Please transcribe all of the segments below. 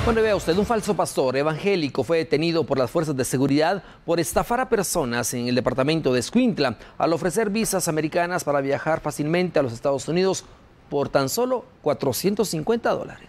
Bueno, vea usted, un falso pastor evangélico fue detenido por las fuerzas de seguridad por estafar a personas en el departamento de Escuintla al ofrecer visas americanas para viajar fácilmente a los Estados Unidos por tan solo $450.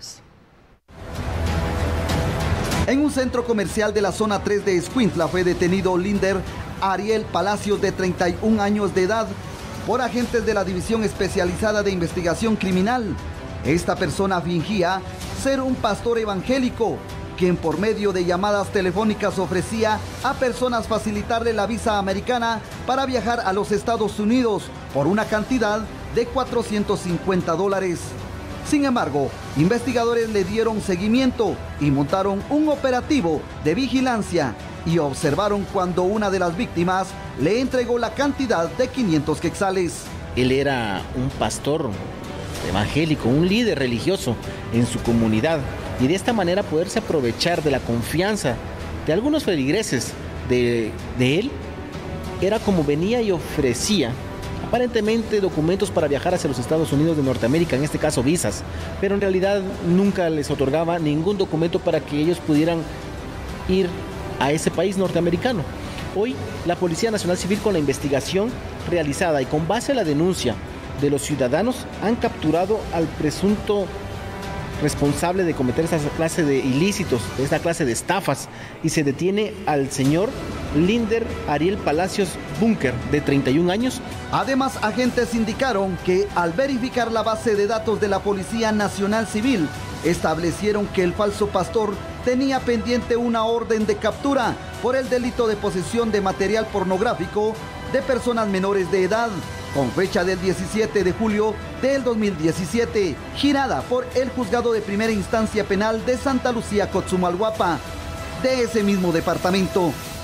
En un centro comercial de la zona 3 de Escuintla fue detenido Linder Ariel Palacios, de 31 años de edad, por agentes de la División Especializada de Investigación Criminal. Esta persona fingía ser un pastor evangélico, quien por medio de llamadas telefónicas ofrecía a personas facilitarle la visa americana para viajar a los Estados Unidos por una cantidad de $450. Sin embargo, investigadores le dieron seguimiento y montaron un operativo de vigilancia y observaron cuando una de las víctimas le entregó la cantidad de 500 quetzales. Él era un pastor evangélico, un líder religioso en su comunidad, y de esta manera poderse aprovechar de la confianza de algunos feligreses de él, era como venía y ofrecía aparentemente documentos para viajar hacia los Estados Unidos de Norteamérica, en este caso visas, pero en realidad nunca les otorgaba ningún documento para que ellos pudieran ir a ese país norteamericano. Hoy la Policía Nacional Civil, con la investigación realizada y con base a la denuncia de los ciudadanos, han capturado al presunto responsable de cometer esta clase de ilícitos, esta clase de estafas, y se detiene al señor Linder Ariel Palacios Bunker, de 31 años. Además, agentes indicaron que al verificar la base de datos de la Policía Nacional Civil, establecieron que el falso pastor tenía pendiente una orden de captura por el delito de posesión de material pornográfico de personas menores de edad, con fecha del 17 de julio del 2017, girada por el Juzgado de Primera Instancia Penal de Santa Lucía, Cotzumalguapa, de ese mismo departamento.